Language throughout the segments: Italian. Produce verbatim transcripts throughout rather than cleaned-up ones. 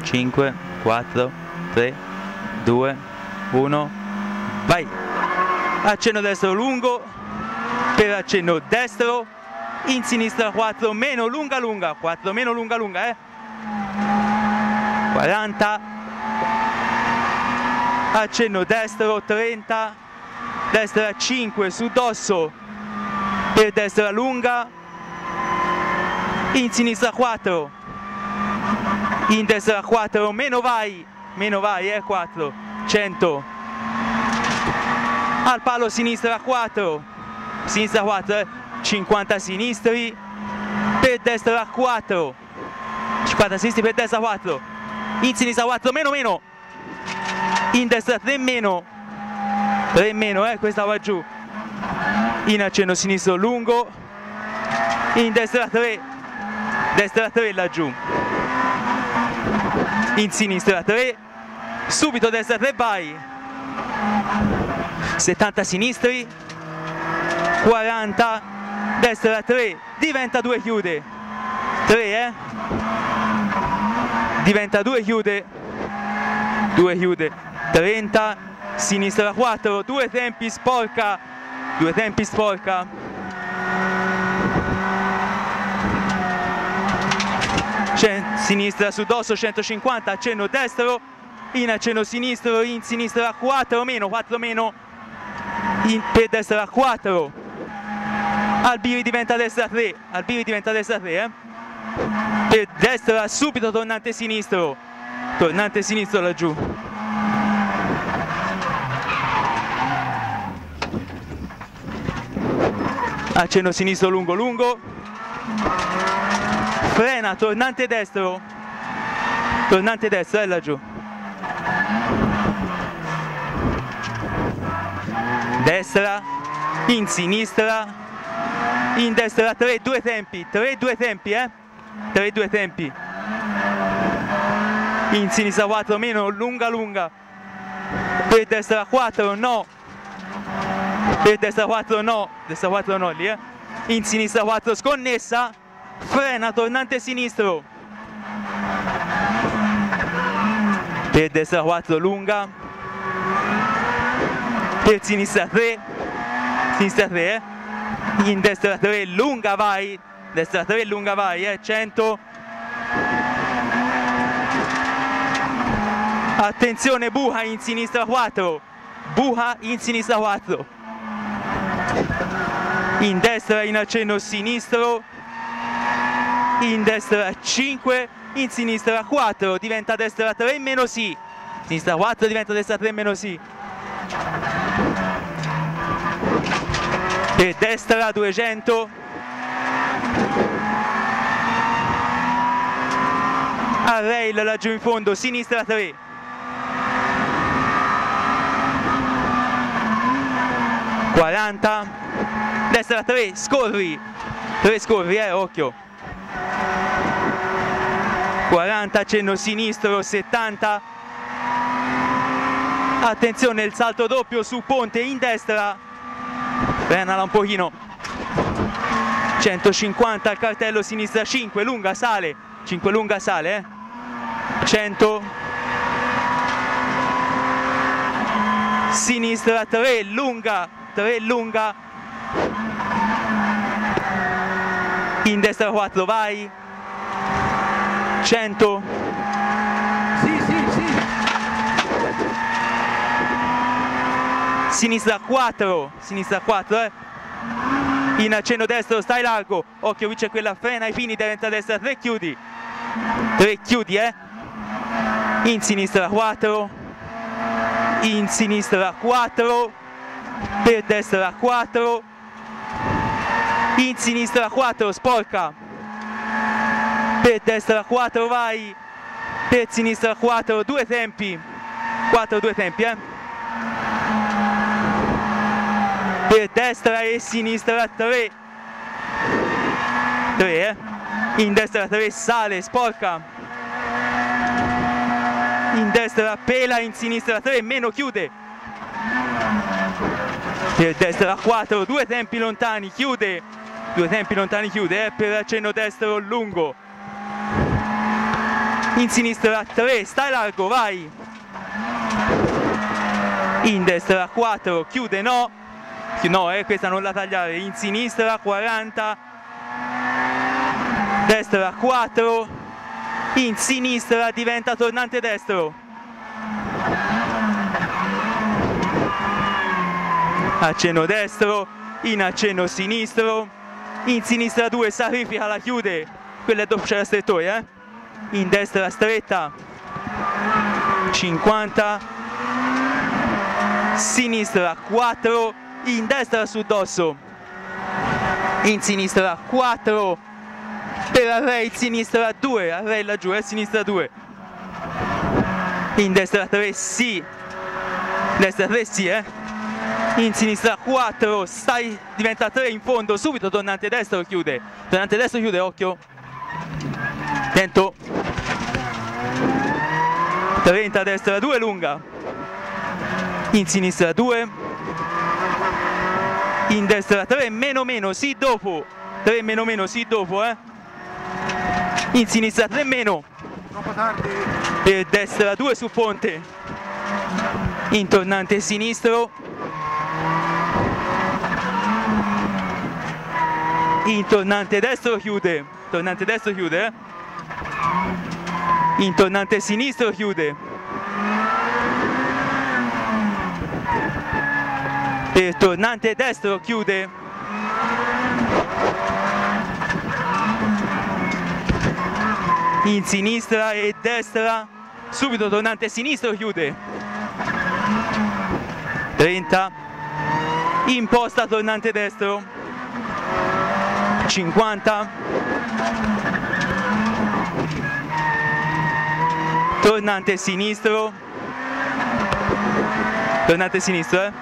cinque, quattro, tre, due, uno, vai! Accenno destro lungo, per accenno destro, in sinistra quattro, meno lunga lunga, quattro meno lunga lunga, eh! quaranta, accenno destro, trenta, destra cinque, su dosso, per destra lunga, in sinistra quattro, in destra quattro, meno vai, meno vai, eh, quattro, cento, al palo sinistra quattro, sinistra quattro, eh, cinquanta sinistri, per destra quattro, cinquanta sinistri per destra quattro, in sinistra quattro, meno meno, in destra tre meno, tre meno, eh, questa va giù, in accenno sinistro lungo, in destra tre, destra tre laggiù, in sinistra tre, subito destra tre vai, settanta sinistri, quaranta, destra tre, diventa due chiude, tre eh, diventa due chiude, due chiude, trenta, sinistra quattro, due tempi sporca, due tempi sporca, sinistra su dosso centocinquanta, accenno destro, in accenno sinistro, in sinistra quattro meno, quattro meno, in, per destra quattro, al biri diventa destra tre, al biri diventa destra tre, eh? Per destra subito tornante sinistro, tornante sinistro laggiù. Accenno sinistro lungo lungo, frena, tornante destro, tornante destro, è laggiù. Destra, in sinistra, in destra tre, due tempi, tre, due tempi, eh? tre, due tempi. In sinistra quattro meno, lunga lunga. Per destra quattro, no. Per destra quattro no, destra quattro no lì, eh? In sinistra quattro sconnessa, frena, tornante sinistro. Per destra quattro lunga, per sinistra tre, sinistra tre, eh? In destra tre lunga vai, destra tre lunga vai, eh? cento. Attenzione, buca in sinistra quattro, buca in sinistra quattro. In destra in accenno sinistro, in destra cinque, in sinistra quattro, diventa destra tre meno sì, sinistra quattro diventa destra tre meno sì. Per destra duecento, a rail laggiù in fondo, sinistra tre, quaranta, destra tre, scorri, tre scorri, eh, occhio, quaranta, accenno sinistro, settanta, attenzione il salto doppio su ponte in destra, frenala un pochino, centocinquanta al cartello sinistra cinque, lunga sale, cinque lunga sale, eh, cento, sinistra tre, lunga, tre lunga, in destra quattro vai, cento, Sì, sì, sì. sinistra quattro, sinistra quattro, eh. In accenno destro stai largo, occhio qui c'è quella, frena ai pini, diventa destra tre, chiudi, tre chiudi, eh. In sinistra quattro, in sinistra quattro, per destra quattro, in sinistra quattro, sporca, per destra quattro vai, per sinistra quattro, due tempi, quattro, due tempi, eh. Per destra e sinistra tre, tre, eh. In destra tre sale, sporca, in destra pela, in sinistra tre, meno chiude, per destra quattro, due tempi lontani, chiude, due tempi lontani chiude, eh, per accenno destro lungo, in sinistra tre, stai largo, vai, in destra quattro, chiude, no, no, eh, questa non la tagliare, in sinistra quaranta, destra quattro, in sinistra diventa tornante destro, accenno destro, in accenno sinistro, in sinistra due, sacrifica, la chiude, quella è doppia strettore, eh? In destra stretta, cinquanta, sinistra quattro, in destra su dosso, in sinistra quattro, per array, sinistra due, array laggiù, eh? Sinistra due, in destra tre, sì, destra tre, sì, eh? In sinistra quattro, stai, diventa tre in fondo, subito tornante destro, chiude, tornante destro chiude, occhio, attento, trenta destra due, lunga, in sinistra due, in destra tre, meno meno, sì dopo, tre meno meno, sì dopo, eh, in sinistra tre meno, Troppo tardi. per destra due su ponte, in tornante sinistro, in tornante destro chiude, tornante destro chiude, eh? In tornante sinistro chiude, per tornante destro chiude, in sinistra e destra, subito tornante sinistro chiude, trenta, imposta tornante destro, cinquanta, tornante sinistro, tornante sinistro, eh?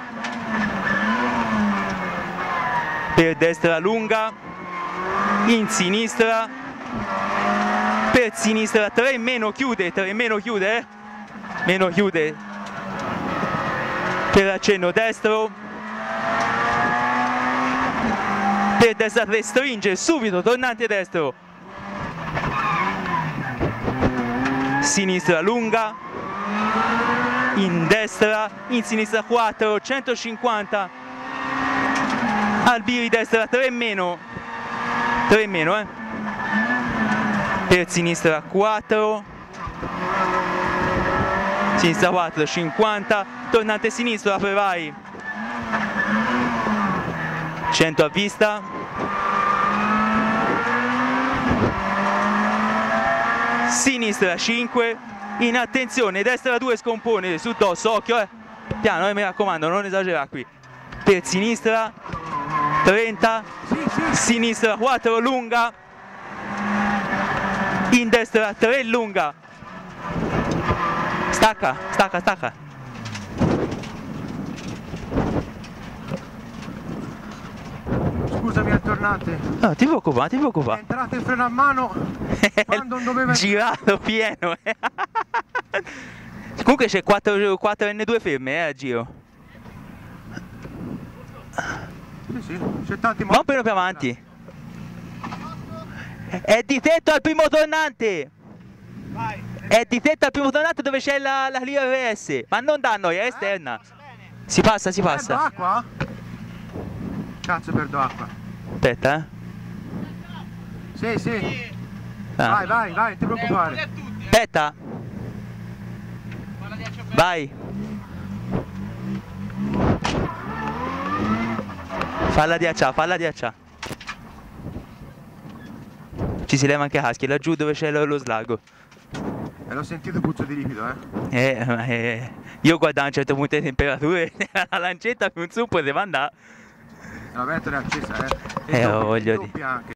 Per destra lunga, in sinistra, per sinistra tre meno chiude, tre meno chiude, eh? Meno chiude, per accenno destro, per destra tre stringe, subito tornante destro, sinistra lunga, in destra, in sinistra quattro, centocinquanta, albiri destra tre meno, tre meno, eh? Per sinistra quattro, sinistra quattro, cinquanta, tornante sinistro, apre vai, cento a vista, sinistra cinque, in attenzione, destra due scompone, su dosso, occhio, eh, piano, eh, mi raccomando, non esagerare qui, per sinistra, trenta, Sì, sì. sinistra quattro, lunga, in destra tre, lunga, stacca, stacca, stacca, Scusami al tornante. no, ti preoccupare, ti È preoccupare, entrato il freno a mano quando non doveva. girato pieno, eh. Comunque c'è quattro N due ferme, eh, a giro, Sì, sì, c'è tanti va un po' più avanti, è di tetto al primo tornante, Vai. è di tetto al primo tornante dove c'è la, la Clio R S, ma non da noi, è esterna, si passa, si Perdo passa, acqua? Cazzo, perdo acqua. aspetta, eh. Sì, sì. Ah. Vai, vai, vai, non ti preoccupare. Aspetta, vai, falla diaccia, falla diaccia, ci si leva anche Husky, laggiù dove c'è lo, lo slago, E l'ho sentito puzzo di liquido, eh. eh, eh, io guardo a un certo punto le temperature, la lancetta più un su poteva andare, La ventola è accesa, eh. Eh, doppia- voglio doppia anche.